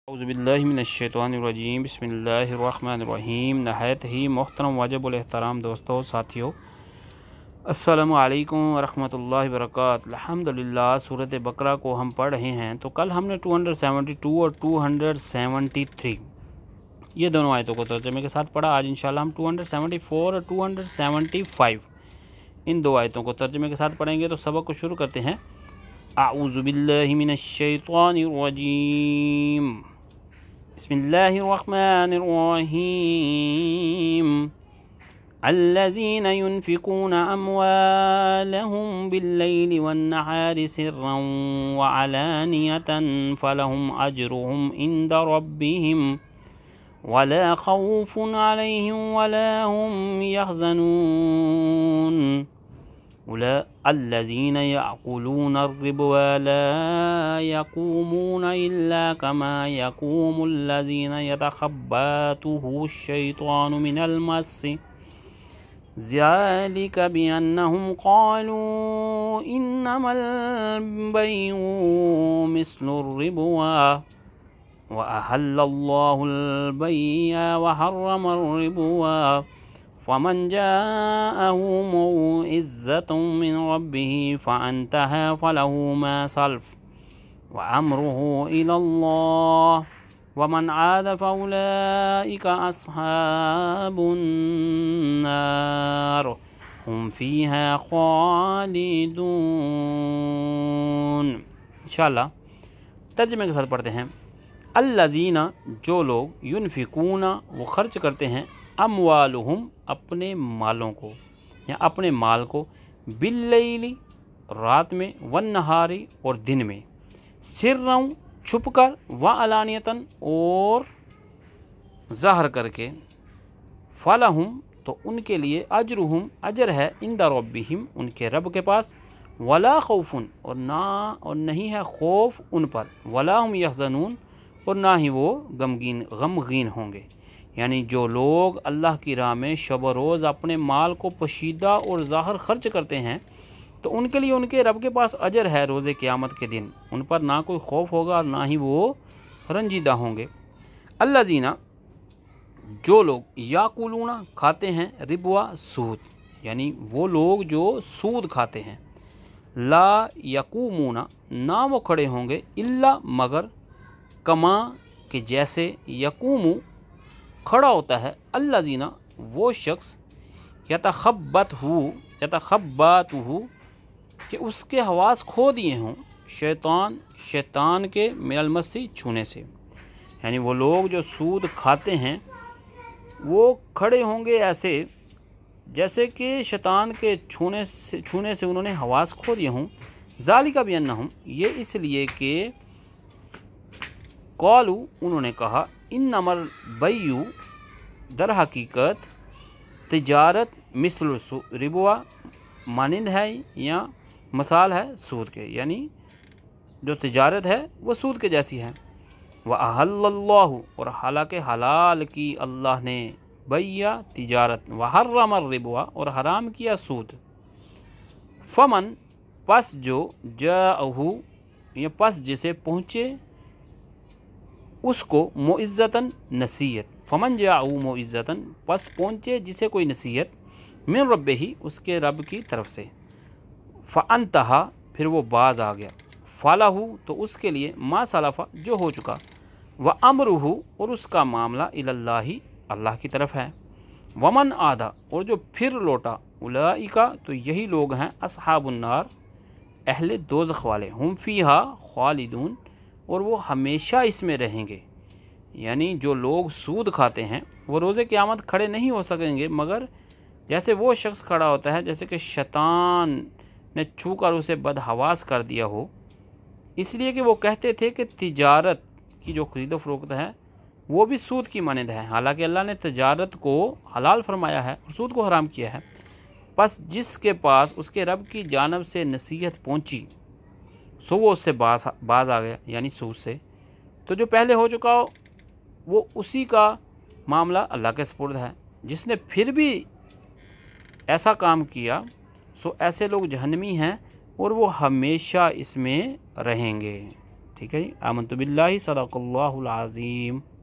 औज़ुबिल्लाहिमिनश्शैतानिर्रजीम बिस्मिल्लाहिर्रहमानिर्रहीम। नहायत ही मोहतरम वाजिबुल एहतराम दोस्तों साथियों, अस्सलामु अलैकुम वरहमतुल्लाहि वबरकातुहू। अल्हम्दुलिल्लाह, सूरत बकरा को हम पढ़ रहे हैं। तो कल हमने 272 और 273 ये दोनों आयतों को तर्जुमे के साथ पढ़ा। आज इंशाल्लाह हम 274 और 275 इन दो आयतों को तर्जुमे के साथ पढ़ेंगे। तो सबक को शुरू करते हैं। अऊज़ु बिल्लाहि मिनश्शैतानिर्रजीम, बिस्मिल्लाहिर्रहमानिर्रहीम। अल्लज़ीना युनफ़िक़ूना अम्वालहुम बिल्लैलि वन्नहारि सिर्रन व अलानियतन फ़लहुम अज्रुहुम इंदा रब्बिहिम वला खौफ़ुन अलैहिम वला हुम यहज़नून। अल्लज़ीना याकुलूना अर्रिबा ला यक़ूमूना इल्ला कमा यक़ूमुल्लज़ीना यतख़ब्बतुहु शैतानु मिनल मस्सि ज़ालिका बिअन्नहुम क़ालू इन्नमल बैउ मिस्लुर्रिबा व अहल्लल्लाहुल बैअ व हर्रमर रिबा फ़मन जाअहु मौइज़्ज़तुम मिन रब्बिही फ़अंतहा फ़लहु मा सल्फ़ व अम्रुहु इलल्लाह वमन आद फ़उलाइका अस्हाबुन नार हुम फ़ीहा ख़ालिदून। इंशाअल्लाह तर्जुमे के साथ पढ़ते हैं। अल्लज़ीना, जो लोग, युनफ़िक़ूना, वो खर्च करते हैं, अम्वालुहुम, अपने मालों को या अपने माल को, बिल्लैली, रात में, वन्नहारी, और दिन में, सिर्रन, छुप कर, व अलानियतन, और ज़ाहिर करके, फ़लहुम, तो उनके लिए, अजरुहुम, अजर है, इंदा रब्बिहिम, उनके रब के पास, वला खौफुन, और नहीं है खौफ उन पर, वला हुम यहज़नून, और ना ही वो गमगीन होंगे। यानी जो लोग अल्लाह की राह में शब रोज़ अपने माल को पोशीदा और ज़ाहिर खर्च करते हैं, तो उनके लिए उनके रब के पास अजर है रोज़े क़यामत के दिन। उन पर ना कोई खौफ होगा और ना ही वो रंजीदा होंगे। अल्लज़ीना, जो लोग, याकुलूना, खाते हैं, रिबवा, सूद, यानी वो लोग जो सूद खाते हैं, ला यकूमूना, ना वो खड़े होंगे, इल्ला, मगर, कमा, के जैसे, यकूमू, खड़ा होता है, अल्लज़ीना, वो शख्स, यतख़ब्बतहु, कि उसके हवास खो दिए हों, शैतान के, मिनल मस्सी, छूने से। यानी वो लोग जो सूद खाते हैं वो खड़े होंगे ऐसे जैसे कि शैतान के छूने से उन्होंने हवास खो दिए हों। ज़ालिका बिअन्नहुम, ये इसलिए कि क़ालू, उन्होंने कहा, इन्नमल बैउ, दर हकीकत तिजारत, मिस्ल रिबवा, मानिंद है या मसाल है सूद के, यानी जो तिजारत है वो सूद के जैसी है। व अहल्लल्लाहु, और हालांकि हलाल की अल्लाह ने, बैया, तिजारत, व हर्रमर रिबवा, और हराम किया सूद। फमन, पस जो, जाअहु, या पस जिसे पहुँचे उसको, मुइज़्ज़तन, नसीहत, फमन जाअहु मुइज़्ज़तन, पस पहुँचे जिसे कोई नसीहत, मिन रब्बिही, उसके रब की तरफ से, फ़अंतहा, फिर वो बाज आ गया, फ़लहु, तो उसके लिए, मा सलफ़ा, जो हो चुका, व अम्रुहु, और उसका मामला, इलल्लाही, अल्लाह की तरफ है, वमन आधा, और जो फिर लौटा, उलाइका, तो यही लोग हैं, अस्हाबुन नार, अहले दोज़ख वाले, हुम फ़ीहा ख़ालिदून, और वो हमेशा इसमें रहेंगे। यानी जो लोग सूद खाते हैं वो रोज़े क़यामत खड़े नहीं हो सकेंगे, मगर जैसे वो शख्स खड़ा होता है जैसे कि शैतान ने छू कर उसे बदहवास कर दिया हो, इसलिए कि वो कहते थे कि तिजारत की जो ख़रीद फ़रोख्त है वो भी सूद की मानद है। हालांकि अल्लाह ने तिजारत को हलाल फरमाया है और सूद को हराम किया है। बस जिसके पास उसके रब की जानब से नसीहत पहुँची सो वो उससे बाज आ गया, यानी सूद से। तो जो पहले हो चुका हो वो उसी का मामला अल्लाह के सुपुर्द है। जिसने फिर भी ऐसा काम किया सो ऐसे लोग जहन्नमी हैं और वो हमेशा इसमें रहेंगे। ٹھیک ہے جی، آمنت باللہ صدق اللہ العظیم.